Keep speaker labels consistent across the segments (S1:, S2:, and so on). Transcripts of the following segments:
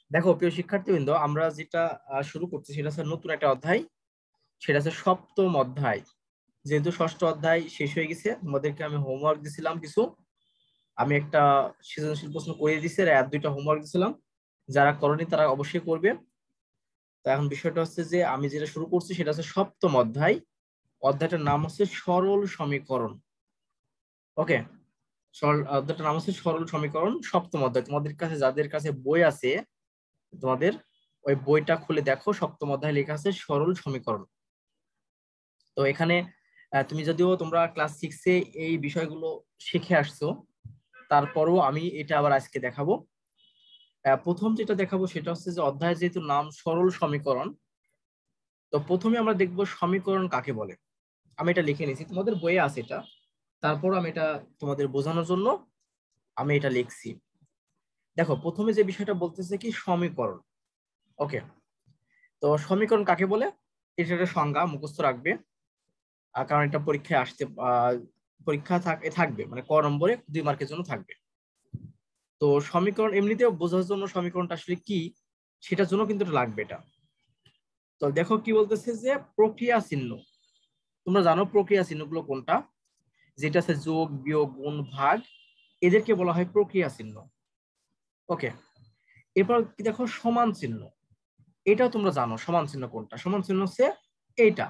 S1: দেখো প্রিয় শিক্ষার্থীবৃন্দ, আমরা যেটা শুরু করছি সেটা হচ্ছে নতুন একটা অধ্যায়। সেটা হচ্ছে সপ্তম অধ্যায়। যেহেতু ষষ্ঠ অধ্যায় শেষ হয়ে গেছে, তোমাদেরকে আমি হোমওয়ার্ক দিছিলাম কিছু। আমি একটা সৃজনশীল প্রশ্ন করে দিছি আর দুইটা হোমওয়ার্ক দিছিলাম। যারা করনি তারা অবশ্যই করবে। তো এখন বিষয়টা হচ্ছে যে আমি যেটা শুরু করছি সেটা হচ্ছে সপ্তম অধ্যায়। অধ্যায়টার নাম হচ্ছে সরল সমীকরণ। ওকে, সরল অধ্যায়টার নাম হচ্ছে সরল সমীকরণ, সপ্তম অধ্যায়। তোমাদের কাছে যাদের কাছে বই আছে, তোমাদের ওই বইটা খুলে দেখো, সপ্তম অধ্যায় লেখা আছে সরল সমীকরণ। তো এখানে তুমি যদিও তোমরা ক্লাস সিক্সে এই বিষয়গুলো শিখে আসছো, তারপরও আমি এটা আবার আজকে দেখাবো। প্রথম যেটা দেখাবো সেটা হচ্ছে যে অধ্যায়ের যেহেতু নাম সরল সমীকরণ, তো প্রথমে আমরা দেখবো সমীকরণ কাকে বলে। আমি এটা লিখে নিয়েছি, তোমাদের বইয়ে আছে এটা। তারপর আমি এটা তোমাদের বোঝানোর জন্য আমি এটা লিখছি। দেখো প্রথমে যে বিষয়টা বলতেছে কি সমীকরণ। ওকে, তো সমীকরণ কাকে বলে এটা একটা সংজ্ঞা মুখস্থ রাখবে। কারণ এটা পরীক্ষায় আসতে পরীক্ষা থাকবে, মানে ক নম্বরে 2 মার্কের জন্য থাকবে। তো সমীকরণ এমনিতেও বোঝার জন্য সমীকরণটা আসলে কি সেটার জন্য কিন্তু এটা লাগবে এটা। তো দেখো কি বলতেছে যে প্রক্রিয়া চিহ্ন। তোমরা জানো প্রক্রিয়া চিহ্নগুলো কোনটা, যেটা আছে যোগ বিয়োগ গুণ ভাগ, এদেরকে বলা হয় প্রক্রিয়া চিহ্ন। ওকে, এরপর কি দেখো সমান চিহ্ন। এটাও তোমরা জানো সমান চিহ্ন কোনটা, সমান চিহ্ন হচ্ছে এইটা।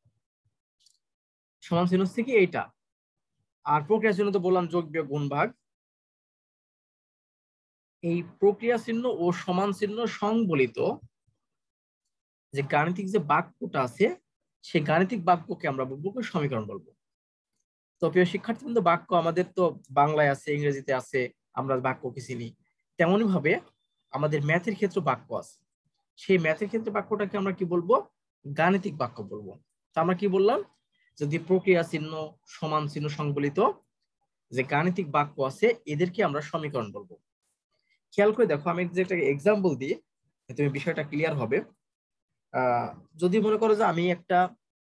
S1: সমান চিহ্ন হচ্ছে কি এইটা। আর প্রক্রিয়া চিহ্ন তো বললাম যোগ বিয়োগ গুণ ভাগ। এই প্রক্রিয়া চিহ্ন ও সমান চিহ্ন সংবলিত যে গাণিতিক যে বাক্যটা আছে, সেই গাণিতিক বাক্যকে আমরা বলবো কি সমীকরণ বলবো। তো প্রিয় শিক্ষার্থী বন্ধু, বাক্য আমাদের তো বাংলায় আছে, ইংরেজিতে আছে, আমরা বাক্যকে চিনি। তেমনি ভাবে আমাদের ম্যাথের ক্ষেত্রে বাক্য আছে। সেই ম্যাথের ক্ষেত্রে বাক্যটাকে আমরা কি বলবো, গাণিতিক বাক্য বলবো। তো আমরা কি বললাম, যদি প্রক্রিয়া চিহ্ন সমান চিহ্ন সংবলিত যে গাণিতিক বাক্য আছে এদেরকে আমরা সমীকরণ বলবো। খেয়াল করে দেখো, আমি যে একটা এক্সাম্পল দিই, তুমি বিষয়টা ক্লিয়ার হবে। আহ যদি মনে করো যে আমি একটা,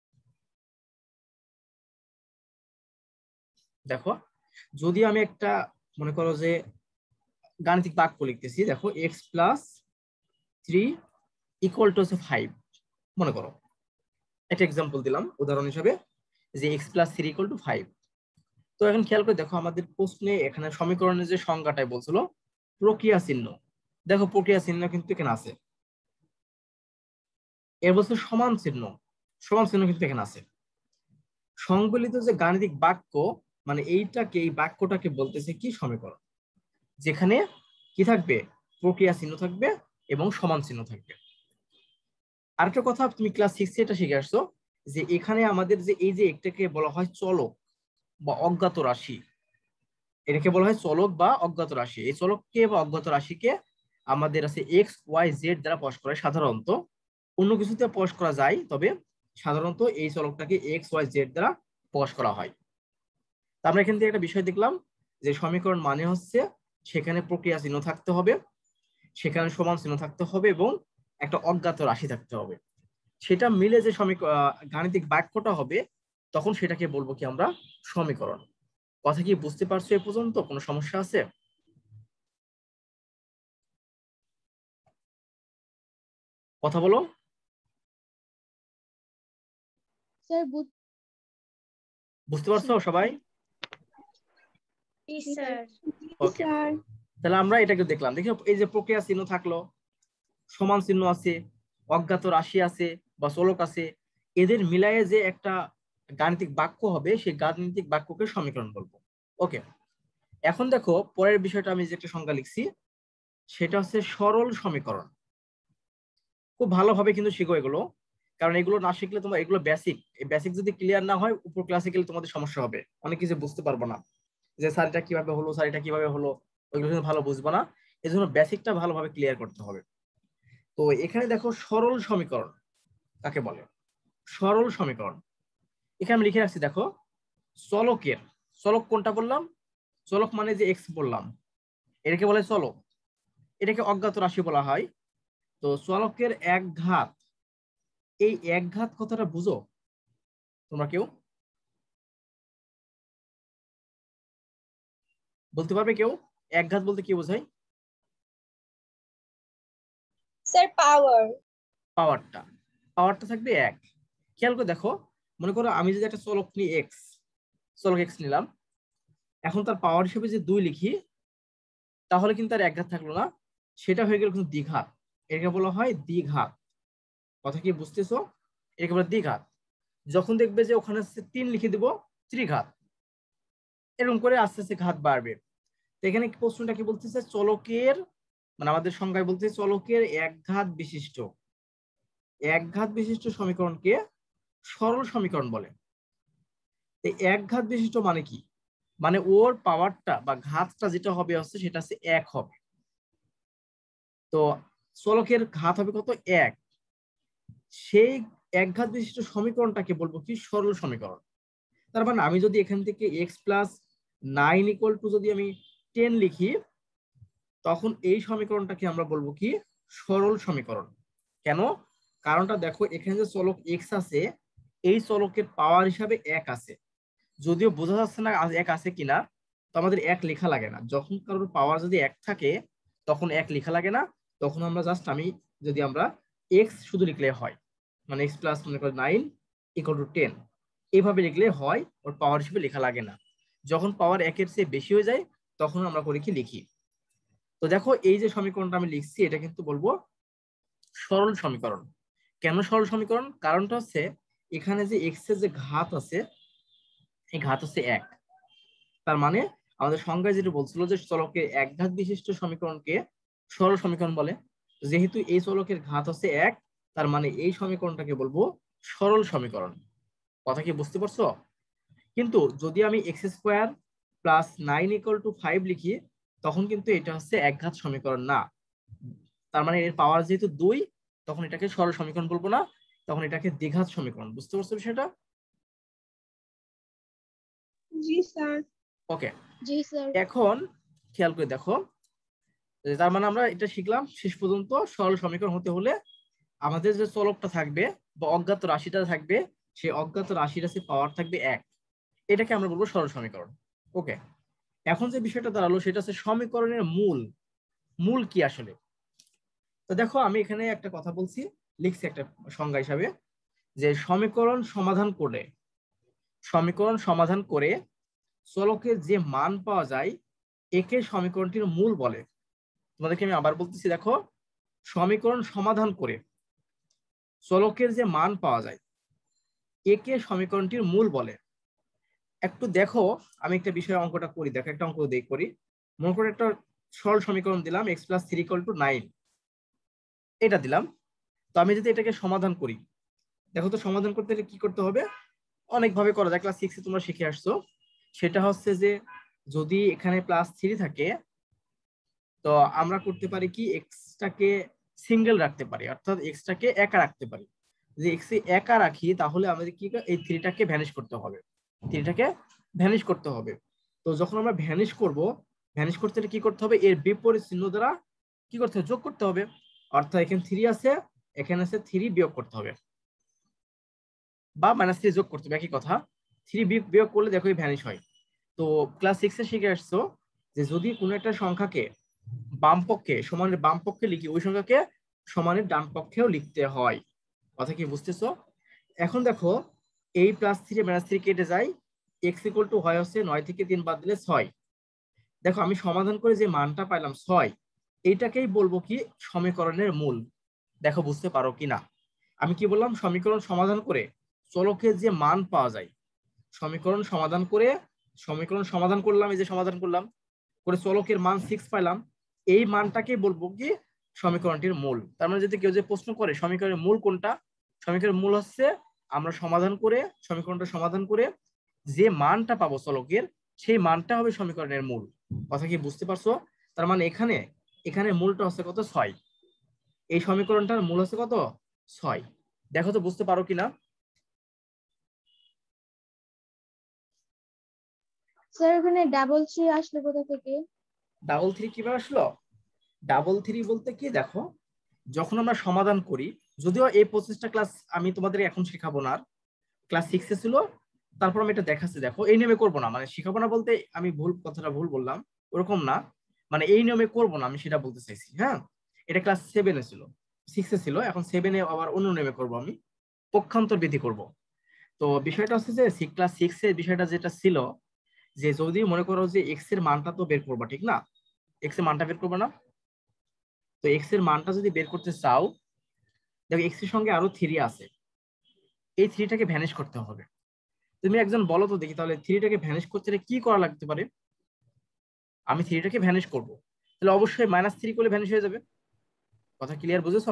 S1: দেখো যদি আমি একটা, মনে করো যে গাণিতিক বাক্য লিখতেছি, দেখো x+3 = 5। মনে করো একটা এক্সাম্পল দিলাম উদাহরণ হিসাবে, যে x+3 = 5। তো এখন খেয়াল করে দেখো, আমাদের প্রশ্নে এখানে সমীকরণের যে সংজ্ঞাটাই বলছিল প্রক্রিয়া চিহ্ন। দেখো প্রক্রিয়া চিহ্ন কিন্তু এখানে আছে। এর বলছে সমান চিহ্ন, সমান চিহ্ন কিন্তু এখানে আছে। সংবলিত যে গাণিতিক বাক্য, মানে এইটাকে, এই বাক্যটাকে বলতেছে কি সমীকরণ, যেখানে কি থাকবে, প্রক্রিয়া চিহ্ন থাকবে এবং সমান চিহ্ন থাকবে। আরেকটা কথা, তুমি ক্লাস সিক্সে এটা শিখে আসছো যে এখানে আমাদের যে এই যে একটাকে বলা হয় চলক বা অজ্ঞাত রাশি। এটাকে বলা হয় চলক বা অজ্ঞাত রাশি। এই চলককে বা অজ্ঞাত রাশিকে আমাদের আছে x y z দ্বারা প্রকাশ করা হয় সাধারণত। অন্য কিছুতে প্রকাশ করা যায়, তবে সাধারণত এই চলকটাকে x y z দ্বারা প্রকাশ করা হয়। তা আমরা এখান থেকে একটা বিষয় দেখলাম যে সমীকরণ মানে হচ্ছে সেখানে প্রক্রিয়া চিহ্ন থাকতে হবে, সেখানে সমান চিহ্ন থাকতে হবে এবং একটা অজ্ঞাত রাশি থাকতে হবে। সেটা মিলে যে গাণিতিক বাক্যটা হবে, তখন সেটাকে বলবো কি আমরা সমীকরণ। কথা কি বুঝতে পারছো এ পর্যন্ত? কোনো সমস্যা আছে? কথা বলো।
S2: স্যার
S1: বুঝতে
S2: বুঝছি।
S1: পারছো সবাই?
S2: জি স্যার।
S1: ওকে, তাহলে আমরা এটাকে দেখলাম। দেখো এই যে প্রক্রিয়া চিহ্ন থাকলো, সমান চিহ্ন আছে, অজ্ঞাত রাশি আছে বা চলক আছে, এদের মিলায়ে যে একটা গাণিতিক বাক্য হবে, সেই গাণিতিক বাক্যকে সমীকরণ বলবো। ওকে, এখন দেখো পরের বিষয়টা, আমি যে একটা সংজ্ঞা লিখছি সেটা হচ্ছে সরল সমীকরণ। খুব ভালোভাবে কিন্তু শিখো এগুলো, কারণ এগুলো না শিখলে তোমার, এগুলো বেসিক, এই বেসিক যদি ক্লিয়ার না হয় উপর ক্লাসে গেলে তোমাদের সমস্যা হবে, অনেক কিছু বুঝতে পারবো না, যে স্যার এটা কিভাবে হলো, স্যার এটা কিভাবে হলো, ওইগুলো কিন্তু ভালো বুঝবো না। এই জন্য বেসিকটা ভালোভাবে ক্লিয়ার করতে হবে। তো এখানে দেখো সরল সমীকরণ কাকে বলে। সরল সমীকরণ এখানে আমি লিখে রাখছি, দেখো চলকের, চলক কোনটা বললাম, চলক মানে যে এক্স বললাম, এটাকে বলে চলক। এটাকে অজ্ঞাত রাশি বলা হয়। তো চলকের একঘাত, এই একঘাত কথাটা বুঝো তোমরা কেউ? বলতে পারবে কেউ একঘাত বলতে কি বোঝায়?
S2: স্যার
S1: পাওয়ারটা থাকবে 1। খেয়াল করে দেখো, মনে করো আমি যদি একটা চলক নিই চলক এক্স নিলাম, এখন তার পাওয়ার হিসেবে যে 2 লিখি, তাহলে কিন্তু আর একঘাত থাকলো না, সেটা হয়ে গেল কিন্তু দ্বিঘাত। এটাকে বলা হয় দ্বিঘাত। কথা কি বুঝতেছো? এটাকে বলা দ্বিঘাত। যখন দেখবে যে ওখানে 3 লিখে দিব, ত্রিঘাত। এরকম করে আস্তে আস্তে ঘাত বাড়বে। তো এখানে প্রশ্নটা কি বলতেছে, চলকের মানে আমাদের সংজ্ঞায় বলতে চলকের একঘাত বিশিষ্ট সমীকরণকে সরল সমীকরণ বলে। এই একঘাত বিশিষ্ট মানে কি? মানে ওর পাওয়ারটা বা ঘাতটা যেটা হবে হচ্ছে সেটা হচ্ছে 1 হবে। তো চলকের ঘাত হবে কত? 1। সেই একঘাত বিশিষ্ট সমীকরণটাকে বলবো কি? সরল সমীকরণ। তার মানে আমি যদি এখান থেকে x+9 যদি আমি 10 লিখি, তখন এই সমীকরণটাকে আমরা বলবো কি? সরল সমীকরণ। কেন? কারণটা দেখো, এখানে যে চলক x আছে, এই চলকের পাওয়ার হিসাবে 1 আছে। যদিও বোঝা যাচ্ছে না 1 আছে কিনা, তো আমাদের 1 লেখা লাগে না। যখন কারোর পাওয়ার যদি 1 থাকে তখন 1 লেখা লাগে না। তখন আমরা জাস্ট যদি আমরা x শুধু লিখলে হয়, মানে x+9 = 10 এইভাবে লিখলে হয়, ওর পাওয়ার হিসেবে লেখা লাগে না। যখন পাওয়ার 1 এর চেয়ে বেশি হয়ে যায় তখন আমরা করে কি লিখি। তো দেখো, এই যে সমীকরণটা আমি লিখছি এটা কিন্তু বলবো সরল সমীকরণ। কেন সরল সমীকরণ? কারণটা হচ্ছে এখানে যে x এর যে ঘাত আছে, এই ঘাত হচ্ছে 1। তার মানে আমাদের সংজ্ঞায় যেটা বলছিল যে চলকের একঘাত বিশিষ্ট সমীকরণকে সরল সমীকরণ বলে। যেহেতু এই চলকের ঘাত হচ্ছে 1, তার মানে এই সমীকরণটাকে বলবো সরল সমীকরণ। কথা কি বুঝতে পারছো? কিন্তু যদি আমি x² + 9 = 5 লিখি, তখন কিন্তু এটা হচ্ছে একঘাত সমীকরণ না। তার মানে এর পাওয়ার যেহেতু 2, তখন এটাকে সরল সমীকরণ বলবো না, তখন এটাকে দ্বিঘাত সমীকরণ। বুঝতে পারছো বিষয়টা?
S2: জি স্যার।
S1: ওকে,
S2: জি স্যার।
S1: এখন খেয়াল করে দেখো, তার মানে আমরা এটা শিখলাম শেষ পর্যন্ত সরল সমীকরণ হতে হলে আমাদের যে চলকটা থাকবে বা অজ্ঞাত রাশিটা থাকবে, সেই অজ্ঞাত রাশির আছে পাওয়ার থাকবে 1। এটাকে আমরা বলবো সরল সমীকরণ। ওকে, এখন যে বিষয়টা দাঁড়ালো সেটা হচ্ছে সমীকরণের মূল কি আসলে। তো দেখো, আমি এখানে একটা কথা বলছি, লিখছি একটা সংজ্ঞা হিসাবে, যে সমীকরণ সমাধান করে চলকের যে মান পাওয়া যায় একে সমীকরণটির মূল বলে। তোমাদেরকে আমি আবার বলতেছি, দেখো, সমীকরণ সমাধান করে চলকের যে মান পাওয়া যায় একে সমীকরণটির মূল বলে। একটু দেখো, আমি একটা বিষয় অঙ্কটা করি, দেখো একটা অঙ্ক করি। মনে করে একটা সরল সমীকরণ দিলাম x+3 = 9, এটা দিলাম। তো আমি যদি এটাকে সমাধান করি, দেখো তো সমাধান করতে হলে কি করতে হবে? অনেকভাবে করা যায়, ক্লাস 6 তোমরা শিখে আসছো। সেটা হচ্ছে যে যদি এখানে +3 থাকে, তো আমরা করতে পারি কি, এক্সটাকে সিঙ্গেল রাখতে পারি, অর্থাৎ এক্সটাকে একা রাখতে পারি। যদি এক্স একা রাখি তাহলে আমাদের কি এই 3টাকে ভ্যানিশ করতে হবে। তো যখন আমরা ভ্যানিশ করতে হলে কি করতে হবে? এর বিপরীত চিহ্ন দ্বারা কি করতে হবে? যোগ করতে হবে। অর্থাৎ এখানে 3 আছে, এখানে আছে 3 বিয়োগ করতে হবে, বা -3 যোগ করতে হবে, একই কথা। 3 বিয়োগ করলে দেখো ভ্যানিশ হয়। তো ক্লাস 6 শিখে আসছো যে যদি কোনো একটা সংখ্যাকে সমানের বাম পক্ষে লিখি, ওই সংখ্যাকে সমানের ডান পক্ষেও লিখতে হয়। কথা কি বুঝতেছো? এখন দেখো, এই +3 -3 কেটে যায়, x হয় হচ্ছে 9 থেকে 3 বাদ দিলে 6। দেখো, আমি সমাধান করে যে মানটা পাইলাম 6, এইটাকেই বলবো কি? সমীকরণের মূল। দেখো বুঝতে পারো কিনা। আমি কি বললাম? সমীকরণ সমাধান করে চলকের যে মান পাওয়া যায়, সমীকরণ সমাধান করলাম, এই যে সমাধান করলাম করে চলকের মান 6 পাইলাম, এই মানটাকে বলবো কি? সমীকরণটির মূল। তার মানে যদি কেউ যে প্রশ্ন করে সমীকরণের মূল কোনটা, সমীকরণের মূল হচ্ছে আমরা সমীকরণটা সমাধান করে যে মানটা পাবো চলকের, সেই মানটা হবে সমীকরণের মূল। কথা কি বুঝতে পারছো? তার মানে এখানে মূলটা হচ্ছে কত? 6। এই সমীকরণটার মূল হচ্ছে কত? 6। দেখো তো বুঝতে পারো কিনা।
S2: স্যার এখানে 3 আসলে কোথা থেকে?
S1: 3 কিভাবে আসলো? 3 বলতে কি, দেখো, যখন আমরা সমাধান করি, যদিও এই প্রসেসটা ক্লাস আমি তোমাদের এখন শেখাবো না, ক্লাস 6 ছিল, তারপর আমি এটা দেখাচ্ছি। দেখো, এই নিয়মে করবো না, মানে শিখাবো না বলতে আমি কথাটা ভুল বললাম, ওরকম না, মানে এই নিয়মে করবো না আমি সেটা বলতে চাইছি। হ্যাঁ, এটা ক্লাস 7 ছিল। 6 ছিল, এখন 7 আবার অন্য নেমে করব, আমি পক্ষান্তর বিধি করব। তো বিষয়টা হচ্ছে যে ক্লাস 6 এর বিষয়টা যেটা ছিল, যে যদি মনে করো যে এক্স এর মানটা তো বের করবা, ঠিক না? এক্স এর মানটা বের করবে না? তো এক্স এর মানটা যদি বের করতে চাও, দেখো এক্স এর সঙ্গে আরো 3 আছে, এই 3টাকে ভ্যানিশ করতে হবে। তুমি একজন বলো তো দেখি, তাহলে 3টাকে ভ্যানিশ করতে হলে কি করা লাগতে পারে? আমি 3টাকে ভ্যানিশ করব, তাহলে অবশ্যই -3 করলে ভ্যানিশ হয়ে যাবে। কথা ক্লিয়ার, বুঝেছো?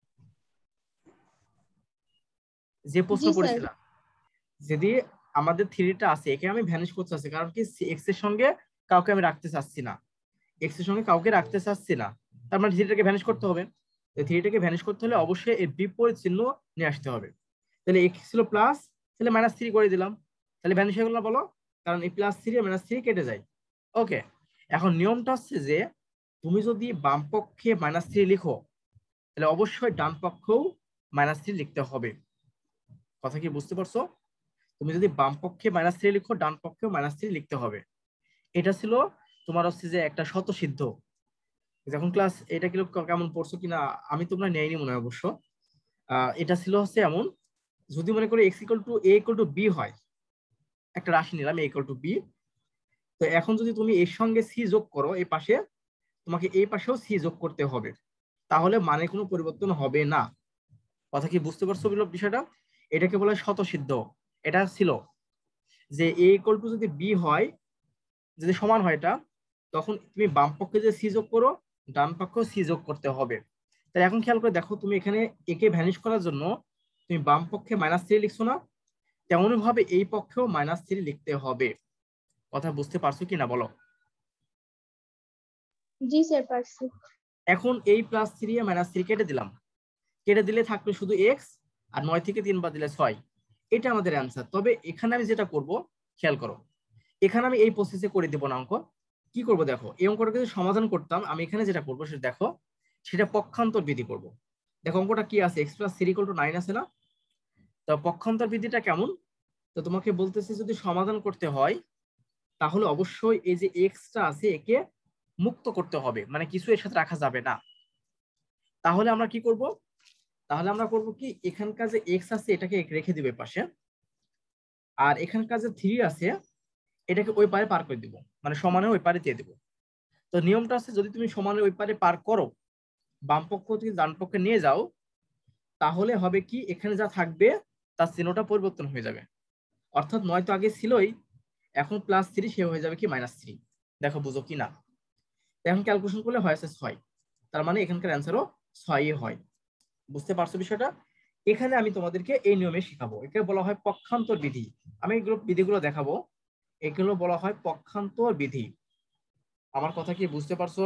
S1: যে প্রশ্ন
S2: জি স্যার।
S1: করেছিলাম, যদি আমাদের 3টা আছে, একে আমি ভ্যানিশ করতে চাচ্ছি, কারণ কি এক্স এর সঙ্গে কাউকে আমি রাখতে চাচ্ছি না, এক্স এর সঙ্গে কাউকে রাখতে চাচ্ছি না, তার মানে 3টাকে ভ্যানিশ করতে হবে। 3টাকে ভ্যানিশ করতে হলে অবশ্যই এর বিপরীত চিহ্ন নিয়ে আসতে হবে। তাহলে এক্স ছিল প্লাস, তাহলে -3 করে দিলাম, তাহলে ভ্যানিশ হয়ে গেল না বলো? কারণ এই +3 আর -3 কেটে যায়। ওকে, এখন নিয়মটা হচ্ছে যে তুমি যদি বাম পক্ষে -3 লিখো, তাহলে অবশ্যই ডান পক্ষেও -3 লিখতে হবে। কথা কি বুঝতে পারছো? তুমি যদি বাম পক্ষে -3 লিখো, ডান পক্ষেও -3 লিখতে হবে। এটা ছিল তোমার হচ্ছে যে একটা স্বতঃসিদ্ধ। যখন ক্লাস এটা কি কেমন পড়ছো কিনা আমি তোমরা নেয়নি মনে হয় অবশ্য। এটা ছিল হচ্ছে এমন, যদি মনে করি x=a=b হয়, একটা রাশি নিলাম a=b, তো এখন যদি তুমি এর সঙ্গে c যোগ করো এই পাশে, তোমাকে এই পাশেও c যোগ করতে হবে, তাহলে মানে কোনো পরিবর্তন হবে না। কথা কি বুঝতে পারছো বিষয়টা? এটাকে বলা হয় স্বতঃসিদ্ধ। এটা ছিল যে a= যদি b হয়, যদি সমান হয় এটা, তখন তুমি বাম পক্ষে যে সি যোগ করো, ডান পক্ষেও সি যোগ করতে হবে। তাই এখন খেয়াল করে দেখো, তুমি এখানে একে ভ্যানিশ করার জন্য তুমি বাম পক্ষে -3 লিখছো না, তেমনই ভাবে এই পক্ষেও -3 লিখতে হবে। কথা বুঝতে পারছো কি না বলো?
S2: জি স্যার, পারছি।
S1: এখন এই +3 আর -3 কেটে দিলাম, কেটে দিলে থাকবে শুধু এক্স, আর 9 থেকে 3 বাদ দিলে 6। এটা আমাদের অ্যান্সার। তবে এখানে আমি যেটা করব, খেয়াল করো, এখানে আমি এই প্রসেসে করে দেবো না অঙ্ক। কি করব দেখো, এই অঙ্কটা যদি সমাধান করতাম, আমি এখানে যেটা করবো সেটা দেখো, সেটা পক্ষান্তর বিধি করব। দেখো অঙ্কটা কি আছে, x+3=9 আছে না? তো পক্ষান্তর বিধিটা কেমন? তো তোমাকে বলতেছি, যদি সমাধান করতে হয় তাহলে অবশ্যই এই যে এক্সটা আছে একে মুক্ত করতে হবে, মানে কিছু এর সাথে রাখা যাবে না। তাহলে আমরা কি করব? তাহলে আমরা করব কি, এখানকার যে এক্স আছে এটাকে রেখে দিবে পাশে, আর এখানকার যে 3 আছে এটাকে ওই পারে পার করে দিব, মানে সমানে ওই পারে দিয়ে দিব। তো নিয়মটা আছে, যদি তুমি সমানে ওই পারে পার করো, বাম পক্ষ থেকে ডান পক্ষে নিয়ে যাও, তাহলে হবে কি, এখানে যা থাকবে তার চিহ্নটা পরিবর্তন হয়ে যাবে। অর্থাৎ 9 তো আগে ছিলই, এখন +3 সে হয়ে যাবে কি -3। দেখো বুঝো কি না? এখন ক্যালকুলেশন করলে হয় 6, তার মানে এখানকার অ্যান্সারও 6 হয়। বুঝতে পারছো বিষয়টা? এখানে আমি তোমাদেরকে এই নিয়মে শিখাবো, একে বলা হয় পক্ষান্তর বিধি। আমি এগুলো বিধিগুলো দেখাবো, এগুলো বলা হয় পক্ষান্তর বিধি। আমার কথা কি বুঝতে পারছো?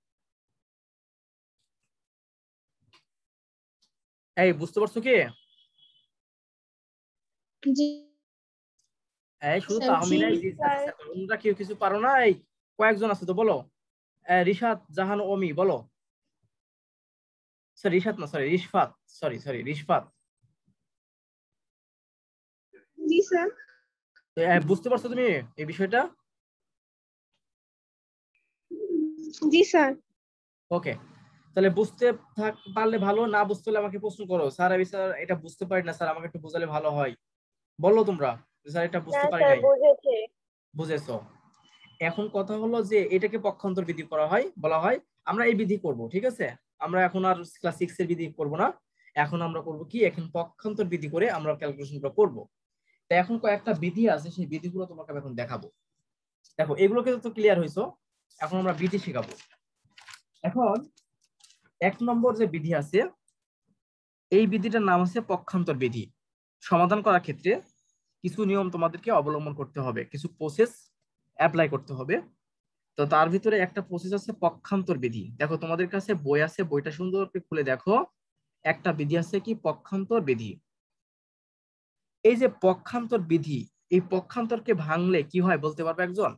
S1: এই বুঝতে পারছো কি?
S2: জি
S1: এই শুধু
S2: স্যার। জি
S1: তাহমিনাই জি স্যার জি
S2: স্যার।
S1: স্যার করো। তোমরা কেউ কিছু পারো না? এই কয়েকজন আছে তো বলো। রিশাদ, জাহান, অমি বলো। স্যার রিশাদ না, sorry Rishfat, sorry sorry Rishfat.
S2: জি স্যার।
S1: তো, বুঝতে পারছো তুমি এই বিষয়টা?
S2: জি স্যার।
S1: ওকে, তাহলে বুঝতে পারলে ভালো, না বুঝতে হলে আমাকে প্রশ্ন করো, স্যার আমি স্যার এটা বুঝতে পারি না স্যার, আমাকে একটু বোঝালে ভালো হয়। বলো তোমরা যে, স্যার এটা
S2: না
S1: বুঝতে পারি
S2: স্যার,
S1: নাই।
S2: বুঝেছে।
S1: বুঝেছো? এখন কথা হলো যে এটাকে পক্ষান্তর বিধি করা হয়, বলা হয়। আমরা এই বিধি করব, ঠিক আছে? আমরা এখন আর ক্লাস 6 এর বিধি করব না, এখন আমরা করব কি, এখন পক্ষান্তর বিধি করে আমরা ক্যালকুলেশনটা করব। তো এখন কয়েকটা বিধি আছে, সেই বিধিগুলো তোমাকে আমি এখন দেখাবো। দেখো এগুলোকে তো ক্লিয়ার হইছো, এখন আমরা বিধি শেখাবো। এখন 1 নম্বর যে বিধি আছে, এই বিধিটার নাম হচ্ছে পক্ষান্তর বিধি। সমাধান করার ক্ষেত্রে কিছু নিয়ম তোমাদেরকে অবলম্বন করতে হবে, কিছু প্রসেস অ্যাপ্লাই করতে হবে। তো তার ভিতরে একটা প্রসেস আছে পক্ষান্তর বিধি। দেখো তোমাদের কাছে বই আছে, বইটা সুন্দর করে খুলে দেখো, একটা বিধি আছে কি, পক্ষান্তর বিধি। এই যে পক্ষান্তর বিধি, এই পক্ষান্তরকে ভাঙলে কি হয় বলতে পারবে একজন?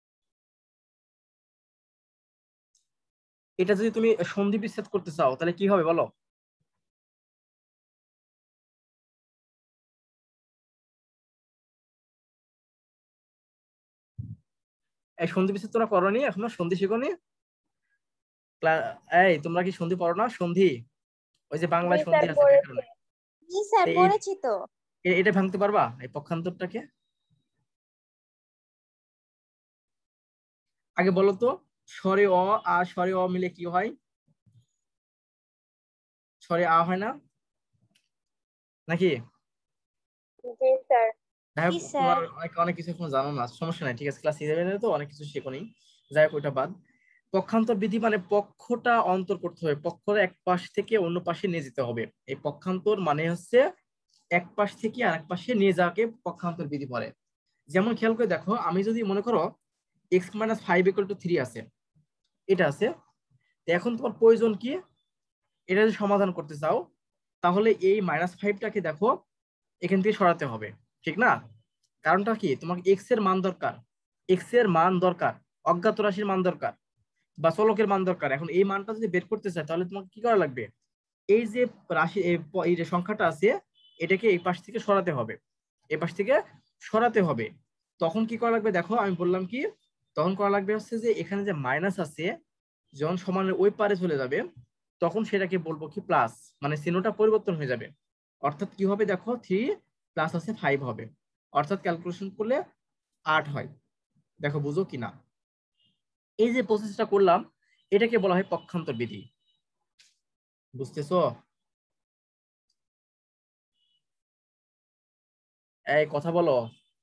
S1: এটা যদি তুমি সন্ধি বিচ্ছেদ করতে চাও তাহলে কি হবে বলো? এই সন্ধি বিচ্ছেদ তোমরা করোনি এখনো, সন্ধি শিখোনি? এই তোমরা কি সন্ধি পড়ো না, সন্ধি? ওই যে বাংলায়
S2: জি
S1: সন্ধি
S2: স্যার
S1: আছে
S2: পড়েছি।
S1: ব্যাকরণে।
S2: জি স্যার
S1: তো
S2: পড়েছি তো।
S1: এটা ভাঙতে পারবা এই পক্ষান্তরটাকে? আগে বলো তো, স্বরে অ আর স্বরে অ মিলে কি হয়? স্বরে আ হয় না নাকি?
S2: জি স্যার।
S1: যাই
S2: জি
S1: হোক,
S2: স্যার।
S1: তোমার অনেক অনেক কিছু এখন জানো না, সমস্যা নাই, ঠিক আছে, ক্লাস 11 তো অনেক কিছু শেখো নি। যাই হোক, ওইটা বাদ। পক্ষান্তর বিধি মানে পক্ষটা অন্তর করতে হবে, পক্ষর এক পাশ থেকে অন্য পাশে নিয়ে যেতে হবে। এই পক্ষান্তর মানে হচ্ছে এক পাশ থেকে আর এক পাশে নিয়ে যাওয়াকে পক্ষান্তর বিধি বলে। যেমন খেয়াল করে দেখো, আমি যদি মনে করো x-5 = 3 আছে, এটা আছে, তো এখন তোমার প্রয়োজন কি, এটা যদি সমাধান করতে চাও তাহলে এই -5টাকে দেখো এখান থেকে সরাতে হবে, ঠিক না? কারণটা কি, তোমাকে এক্স এর মান দরকার, এক্স এর মান দরকার, অজ্ঞাত রাশির মান দরকার বা চলকের মান দরকার। এখন এই মানটা যদি বের করতে চাই তাহলে তোমাকে কি করা লাগবে, এই যে রাশি এই যে সংখ্যাটা আছে এটাকে এই পাশ থেকে সরাতে হবে, এই পাশ থেকে সরাতে হবে। তখন কি করা লাগবে দেখো, আমি বললাম কি, তখন করা লাগবে হচ্ছে যে এখানে যে মাইনাস আছে যখন সমানের ওই পারে চলে যাবে তখন সেটাকে বলবো কি প্লাস, মানে চিহ্নটা পরিবর্তন হয়ে যাবে। অর্থাৎ কি হবে দেখো, 3 প্লাস আছে 5 হবে, অর্থাৎ ক্যালকুলেশন করলে 8 হয়। দেখো বুঝো কিনা, এই যে প্রসেসটা করলাম এটাকে বলা হয় পক্ষান্তর বিধি। বুঝতেছো? এই কথা বলো।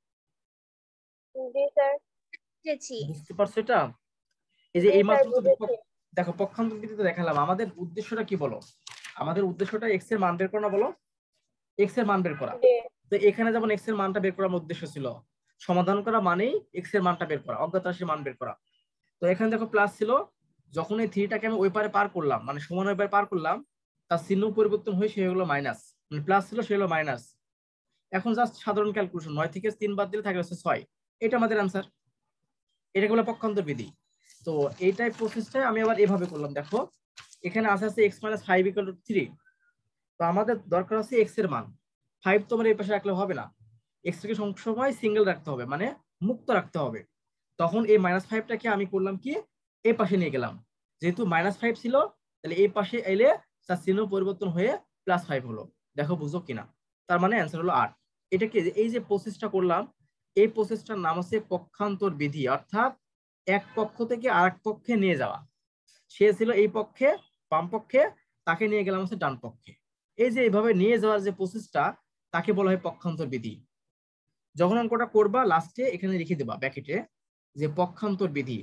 S2: জি স্যার বুঝেছি।
S1: বুঝতে পারছো এটা? এই যে
S2: জি
S1: এই
S2: স্যার
S1: মাত্র তো
S2: বুঝেছি।
S1: দেখো পক্ষান্তর বিধিতে দেখালাম, আমাদের উদ্দেশ্যটা কি বলো? আমাদের উদ্দেশ্যটা এক্স এর মান বের করা না, বলো, এক্স এর মান বের করা।
S2: জি।
S1: তো এখানে যেমন এক্স এর মানটা বের করার উদ্দেশ্য ছিল, সমাধান করা মানেই এক্স এর মানটা বের করা, অজ্ঞাত রাশির মান বের করা। তো এখানে দেখো প্লাস ছিল, যখন এই থ্রিটাকে আমি ওই পারে পার করলাম, মানে সমান ওই পারে পার করলাম, তার চিহ্ন পরিবর্তন হয়ে সে হলো মাইনাস, মানে প্লাস ছিল সে হলো মাইনাস। এখন জাস্ট সাধারণ ক্যালকুলেশন, 9 থেকে 3 বাদ দিলে থাকে হচ্ছে 6, এটা আমাদের আনসার। এটাকে বলে পক্ষান্তর বিধি। তো এইটাই প্রসেসটাই আমি আবার এভাবে করলাম, দেখো এখানে আছে x-5 = 3, তো আমাদের দরকার আছে এক্স এর মান 5, তোমার এই পাশে রাখলে হবে না, এক্স কে সবসময় সিঙ্গেল রাখতে হবে, মানে মুক্ত রাখতে হবে। তখন এই -5টাকে আমি করলাম কি, এই পাশে নিয়ে গেলাম, যেহেতু -5 ছিল তাহলে এই পাশে এলে তার চিহ্ন পরিবর্তন হয়ে +5 হলো। দেখো বুঝো কিনা, তার মানে অ্যান্সার হলো 8। এটাকে এই যে প্রসেসটা করলাম, এই প্রসেসটার নাম হচ্ছে পক্ষান্তর বিধি, অর্থাৎ এক পক্ষ থেকে আরেক পক্ষে নিয়ে যাওয়া। সে ছিল এই পক্ষে, বাম পক্ষে, তাকে নিয়ে গেলাম হচ্ছে ডান পক্ষে। এই যে এইভাবে নিয়ে যাওয়ার যে প্রসেসটা তাকে বলা হয় পক্ষান্তর বিধি। যখন অঙ্কটা করবা লাস্টে এখানে লিখে দেবা ব্র্যাকেটে যে পক্ষান্তর বিধি।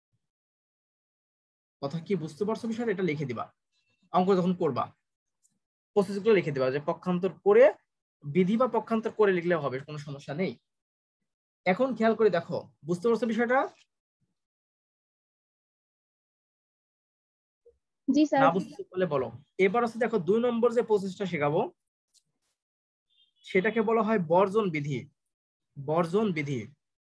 S1: কথা কি বুঝতে পারছো বিষয়টা? এটা লিখে দিবা, অঙ্ক যখন করবা প্রসেসগুলো লিখে দিবা, যে পক্ষান্তর করে বিধি বা পক্ষান্তর করে লিখলে হবে, কোনো সমস্যা নেই। এখন খেয়াল করে দেখো, বুঝতে পারছো বিষয়টা?
S2: জি স্যার।
S1: না বুঝতে পারলে বলো। এবার আছে দেখো 2 নম্বর যে প্রসেসটা শেখাবো সেটাকে বলা হয় বর্জন বিধি। বর্জন বিধি,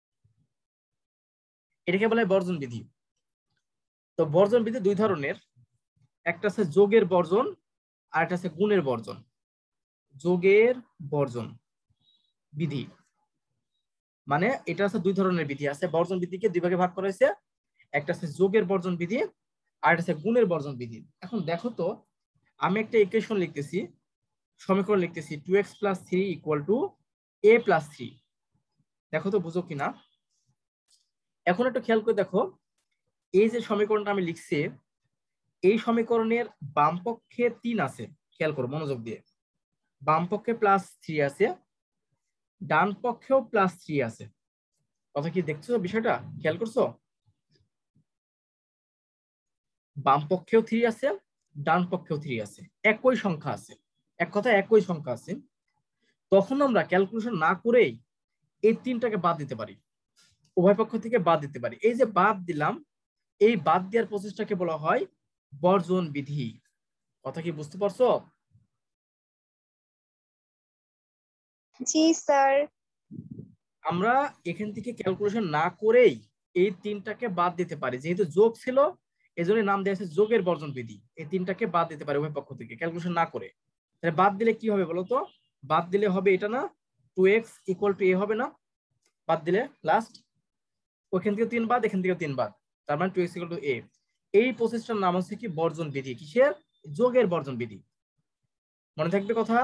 S1: এটাকে বলা হয় বর্জন বিধি। তো বর্জন বিধি দুই ধরনের, একটা আছে যোগের বর্জন আর একটা আছে গুণের বর্জন। যোগের বর্জন বিধি মানে এটা আছে দুই ধরনের বিধি আছে, বর্জন বিধিকে দুই ভাগে ভাগ করা হয়েছে, একটা আছে যোগের বর্জন বিধি আর একটা আছে গুণের বর্জন বিধি। এখন দেখো তো, আমি একটা ইকুয়েশন লিখতেছি, সমীকরণ লিখতেছি 2x + 3 = a + 3। দেখো তো বুঝো কিনা। এখন একটু খেয়াল করে দেখো, এই যে সমীকরণটা আমি লিখছি এই সমীকরণের বাম পক্ষে 3 আছে, খেয়াল করো মনোযোগ দিয়ে, বাম পক্ষে +3 আছে, ডান পক্ষেও +3 আছে। কথা কি দেখছো বিষয়টা, খেয়াল করছো? বাম পক্ষেও 3 আছে, ডান পক্ষেও 3 আছে, একই সংখ্যা আছে, এক কথা একই সংখ্যা আছে। তখন আমরা ক্যালকুলেশন না করেই এই 3টাকে বাদ দিতে পারি, উভয় পক্ষ থেকে বাদ দিতে পারি। এই যে বাদ দিলাম, এই বাদ দেওয়ার প্রসেসটাকে বলা হয় বর্জন বিধি। কথা কি বুঝতে পারছো?
S2: জি স্যার।
S1: আমরা এখান থেকে ক্যালকুলেশন না করেই এই 3টাকে বাদ দিতে পারি, যেহেতু যোগ ছিল এজন্য নাম দেওয়া আছে যোগের বর্জন বিধি। এই 3টাকে বাদ দিতে পারি উভয় পক্ষ থেকে ক্যালকুলেশন না করে। তাহলে বাদ দিলে কি হবে বলতো, বাদ দিলে হবে এটা না, 2x = a হবে না, বাদ দিলে লাস্ট ওখান থেকে 3 বাদ, এখান থেকে 3 বাদ, তার মানে 2x = a। এই প্রসেসটার নাম হচ্ছে কি বর্জন বিধি। কিসের? যোগের বর্জন বিধি। মনে থাকবে কথা?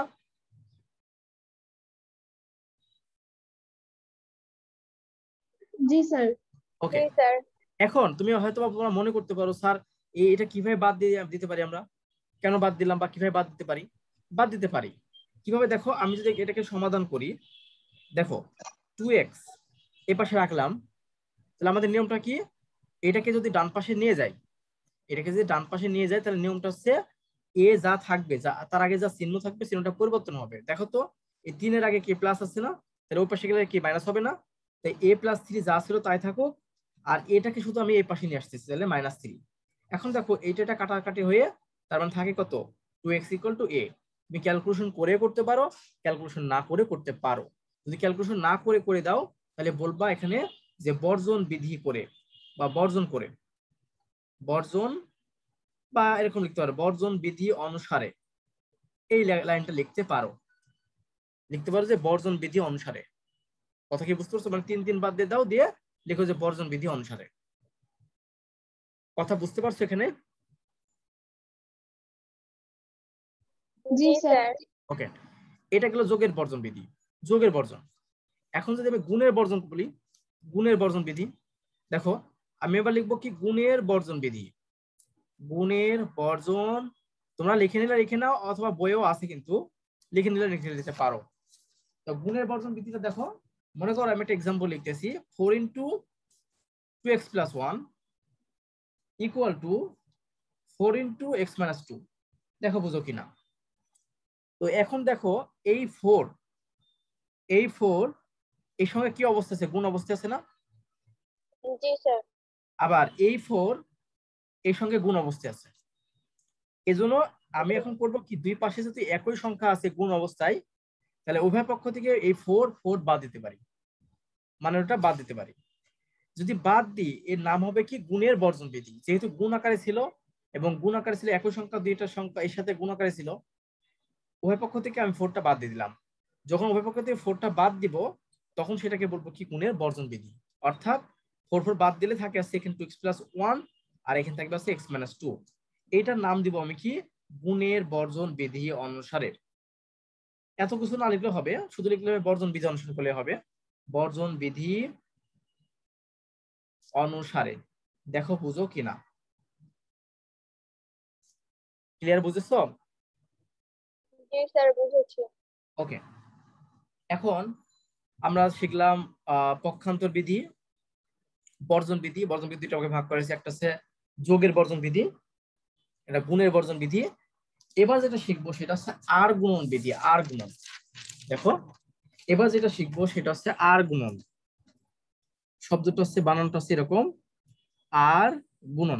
S2: জি স্যার।
S1: ওকে,
S2: জি স্যার।
S1: এখন তুমি হয়তো তোমরা মনে করতে পারো স্যার এটা কিভাবে বাদ দিয়ে দিতে পারি আমরা, কেন বাদ দিলাম বা কিভাবে বাদ দিতে পারি? বাদ দিতে পারি কিভাবে, দেখো আমি যদি এটাকে সমাধান করি, দেখো 2x এ পাশে রাখলাম, তাহলে আমাদের নিয়মটা কি? এটাকে যদি ডান পাশে নিয়ে যাই, এটাকে যদি ডান পাশে নিয়ে যায়, তাহলে নিয়মটা হচ্ছে এ যা থাকবে, যা তার আগে যা চিহ্ন থাকবে চিহ্নটা পরিবর্তন হবে। দেখো তো এই 3-এর আগে কি প্লাস আছে না, তাহলে ওই পাশে গেলে কি মাইনাস হবে না? তাই a+3 যা ছিল তাই থাকুক, আর এটাকে শুধু আমি এই পাশে নিয়ে আসতেছি, তাহলে -3। এখন দেখো এইটা কাটাকাটি হয়ে তার মানে থাকে কত, 2x = a। তুমি ক্যালকুলেশন করে করতে পারো, ক্যালকুলেশন না করে করতে পারো। যদি ক্যালকুলেশন না করে করে দাও, তাহলে বলবা এখানে যে বর্জন বিধি করে বা বর্জন করে, বর্জন বা এরকম লিখতে পারো, বর্জন বিধি অনুসারে, এই লাইনটা লিখতে পারো। লিখতে পারো যে বর্জন বিধি অনুসারে। কথা কি বুঝতে পারছো? মানে 3 বাদ দিয়ে দাও, দিয়ে লিখো যে বর্জন বিধি অনুসারে। কথা বুঝতে পারছো এখানে?
S2: জি স্যার।
S1: ওকে, এটা গেল যোগের বর্জন বিধি, যোগের বর্জন। এখন যদি আমি গুণের বর্জন বলি, গুণের বর্জন বিধি, দেখো আমি এবার লিখবো কি গুণের বর্জন বিধি। গুণের বর্জন তোমরা লিখে নিলে লিখে নাও, অথবা বইও আছে কিন্তু, লিখে নিলে লিখে নিতে পারো। তো গুণের বর্জন বিধিটা দেখো, মনে করো আমি একটা এক্সাম্পল লিখতেছি, 4 × 2x + 1 = 4 × x - 2। দেখো বুঝো কিনা? তো এখন দেখো এই 4, এই 4 এর সঙ্গে কি অবস্থা আছে, গুণ অবস্থা আছে না?
S2: জি স্যার।
S1: আবার এই 4 এর সঙ্গে গুণ অবস্থায় আছে। এজন্য আমি এখন করব কি, দুই পাশে যদি একই সংখ্যা আছে গুণ অবস্থায়, তাহলে উভয় পক্ষ থেকে এই 4 বাদ দিতে পারি, মানে ওটা বাদ দিতে পারি। যদি বাদ দিই, এর নাম হবে কি গুণের বর্জন বিধি। যেহেতু গুণ আকারে ছিল, এবং গুণ আকারে ছিল একই সংখ্যা, দুইটা সংখ্যা এর সাথে গুণ আকারে ছিল, উভয় পক্ষ থেকে আমি 4টা বাদ দিয়ে দিলাম। যখন উভয় পক্ষ থেকে 4টা বাদ দিব, তখন সেটাকে বলবো কি গুণের বর্জন বিধি। অর্থাৎ 4 বাদ দিলে থাকে আছে এখানে 2x + 1, আর এখানে থাকবে আছে x - 2। এইটার নাম দিব আমি কি গুণের বর্জন বিধি অনুসারে। এত কিছু না লিখলে হবে, শুধু লিখলে বর্জন বিধি অনুসারে করলে হবে, বর্জন বিধি অনুসারে। দেখো বুঝো কিনা, ক্লিয়ার বুঝেছো?
S2: জি স্যার, বুঝেছি।
S1: ওকে, এখন আমরা শিখলাম পক্ষান্তর বিধি, বর্জন বিধি। বর্জন বিধিটা ওকে ভাগ করেছে, একটা হচ্ছে যোগের বর্জন বিধি, এটা গুণের বর্জন বিধি। এবার যেটা শিখবো সেটা হচ্ছে আর গুণন বিধি, আর গুণন। দেখো এবার যেটা শিখবো সেটা হচ্ছে আর গুণন। শব্দটা হচ্ছে, বানানটা হচ্ছে এরকম, আর গুণন।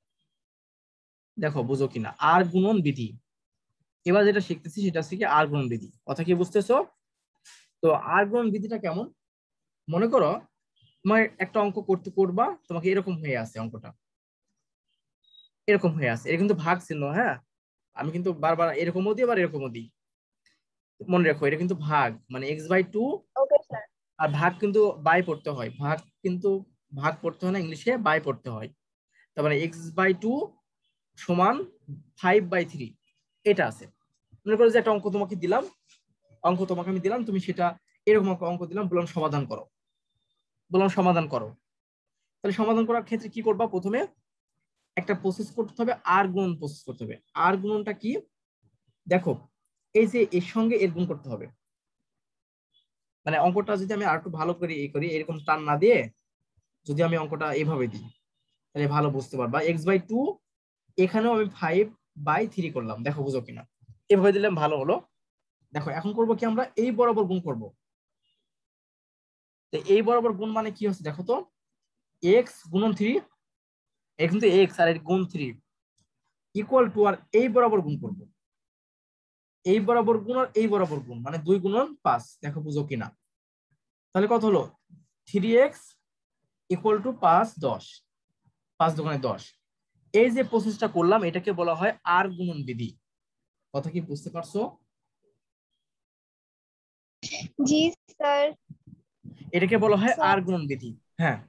S1: দেখো বুঝো কিনা, আর গুণন বিধি। এবার যেটা শিখতেছি সেটা হচ্ছে কি আর গুণন বিধি। কথা কি বুঝতেছো? তো আর গুণন বিধিটা কেমন, মনে করো তোমার একটা অঙ্ক করবা, তোমাকে এরকম হয়ে আছে অঙ্কটা, এরকম হয়ে আছে, এটা কিন্তু ভাগ চিহ্ন, হ্যাঁ, আমি কিন্তু বারবার এরকমও দিই আবার এরকমও দিই। মনে রাখো এটা কিন্তু ভাগ, মানে x/2।
S2: Okay sir.
S1: আর ভাগ কিন্তু বাই পড়তে হয়, ভাগ কিন্তু ভাগ পড়তে হয় না, ইংলিশে বাই পড়তে হয়। তার মানে x/2 = 5/3, এটা আছে। মনে করো যে একটা অঙ্ক তোমাকে দিলাম, অঙ্ক তোমাকে আমি দিলাম, তুমি সেটা এরকম অঙ্ক দিলাম, বললাম সমাধান করো, বললাম সমাধান করো। তাহলে সমাধান করার ক্ষেত্রে কি করবা, প্রথমে একটা প্রসেস করতে হবে, আর গুণন প্রসেস করতে হবে। আর গুণনটা কি, দেখো এই যে এর সঙ্গে এর গুণ করতে হবে। মানে অঙ্কটা যদি আমি আর একটু ভালো করে করি, এরকম টান না দিয়ে যদি আমি অঙ্কটা এভাবে দিই, তাহলে ভালো বুঝতে পারবা। x/2, এখানেও আমি 5/3 করলাম, দেখো বুঝো কিনা, এভাবে দিলাম ভালো হলো। দেখো এখন করব কি, আমরা এই বরাবর গুণ করব। তো এই বরাবর গুণ মানে কি হচ্ছে দেখো তো, x/3, এখানে কিন্তু x আর এর গুণ 3 = আর এই বরাবর গুণ করব, এই বরাবর গুণ আর এই বরাবর গুণ, মানে 2 × 5। দেখো বুঝো কিনা, তাহলে কত হলো, 3x = 5 10, 5 × 10। এই যে প্রসেসটা করলাম এটাকে বলা হয় আর গুণন বিধি। কথা কি বুঝতে পারছো?
S2: জি স্যার।
S1: এটাকে বলা হয়
S2: স্যার।
S1: আর গুণন বিধি। হ্যাঁ,